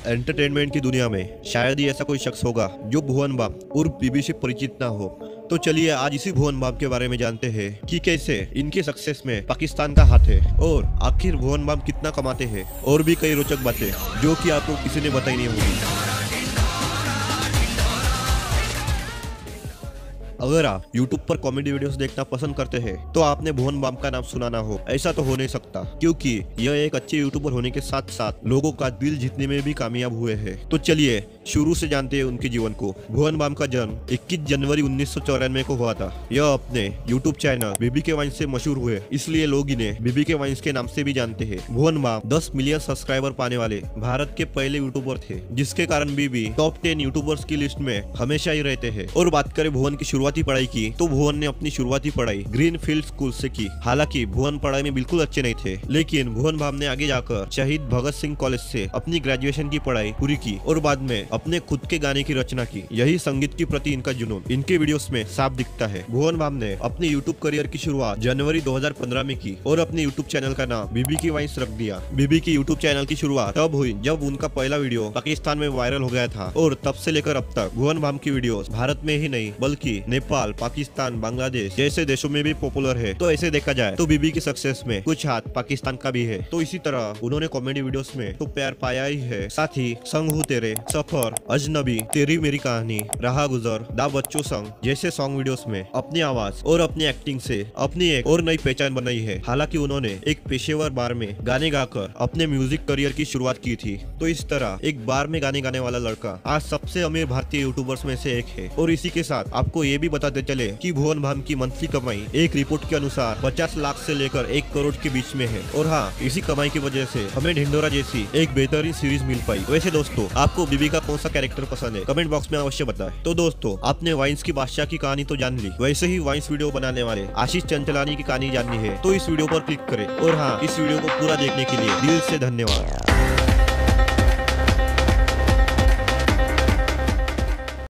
Entertainment की दुनिया में शायद ही ऐसा कोई शख्स होगा जो भुवन बाम उर्फ बीबी से परिचित ना हो। तो चलिए आज इसी भुवन बाम के बारे में जानते हैं कि कैसे इनके सक्सेस में पाकिस्तान का हाथ है और आखिर भुवन बाम कितना कमाते हैं, और भी कई रोचक बातें जो कि आपको किसी ने बताई नहीं होगी। अगर आप YouTube पर कॉमेडी वीडियोस देखना पसंद करते हैं तो आपने भुवन बाम का नाम सुना ना हो, ऐसा तो हो नहीं सकता, क्योंकि यह एक अच्छे यूट्यूबर होने के साथ साथ लोगों का दिल जीतने में भी कामयाब हुए हैं। तो चलिए शुरू से जानते हैं उनके जीवन को। भुवन बाम का जन्म 21 जनवरी 1994 को हुआ था। यह अपने YouTube चैनल बीबी के वाइन्स से मशहूर हुए, इसलिए लोग इन्हें बीबी के वाइन्स के नाम से भी जानते हैं। भुवन बाम 10 मिलियन सब्सक्राइबर पाने वाले भारत के पहले यूट्यूबर थे, जिसके कारण बीबी टॉप 10 यूट्यूबर्स की लिस्ट में हमेशा ही रहते हैं। और बात करें भुवन की शुरुआती पढ़ाई की, तो भुवन ने अपनी शुरुआती पढ़ाई ग्रीन फील्ड स्कूल से की। हालांकि भुवन पढ़ाई में बिल्कुल अच्छे नहीं थे, लेकिन भुवन बाम ने आगे जाकर शहीद भगत सिंह कॉलेज से अपनी ग्रेजुएशन की पढ़ाई पूरी की और बाद में अपने खुद के गाने की रचना की। यही संगीत के प्रति इनका जुनून इनके वीडियोस में साफ दिखता है। भुवन बाम ने अपने यूट्यूब करियर की शुरुआत जनवरी 2015 में की और अपने यूट्यूब चैनल का नाम बीबी की वाइन्स रख दिया। बीबी की यूट्यूब चैनल की शुरुआत तब हुई जब उनका पहला वीडियो पाकिस्तान में वायरल हो गया था, और तब से लेकर अब तक भुवन बाम की वीडियोस भारत में ही नहीं बल्कि नेपाल, पाकिस्तान, बांग्लादेश जैसे देशों में भी पॉपुलर है। तो ऐसे देखा जाए तो बीबी की सक्सेस में कुछ हाथ पाकिस्तान का भी है। तो इसी तरह उन्होंने कॉमेडी वीडियोस में तो प्यार पाया ही है, साथ ही संग हूं तेरे, सफर, अजनबी, तेरी मेरी कहानी, रहा गुजर, दा बच्चों संग जैसे सॉन्ग वीडियोस में अपनी आवाज और अपनी एक्टिंग से अपनी एक और नई पहचान बनाई है। हालांकि उन्होंने एक पेशेवर बार में गाने गाकर अपने म्यूजिक करियर की शुरुआत की थी। तो इस तरह एक बार में गाने गाने वाला लड़का आज सबसे अमीर भारतीय यूट्यूबर्स में से एक है। और इसी के साथ आपको ये भी बताते चले कि भुवन बाम की मंथली कमाई एक रिपोर्ट के अनुसार 50 लाख से लेकर 1 करोड़ के बीच में है। और हाँ, इसी कमाई की वजह से हमें ढिंडोरा जैसी एक बेहतरीन सीरीज मिल पाई। वैसे दोस्तों, आपको बीबी का कौन सा कैरेक्टर पसंद है, कमेंट बॉक्स में अवश्य बताएं। तो दोस्तों, आपने वाइन्स की बादशाह की कहानी तो जान ली, वैसे ही वाइन्स वीडियो बनाने वाले आशीष चंचलानी की कहानी जाननी है तो इस वीडियो पर क्लिक करें। और हाँ, इस वीडियो को पूरा देखने के लिए दिल से धन्यवाद।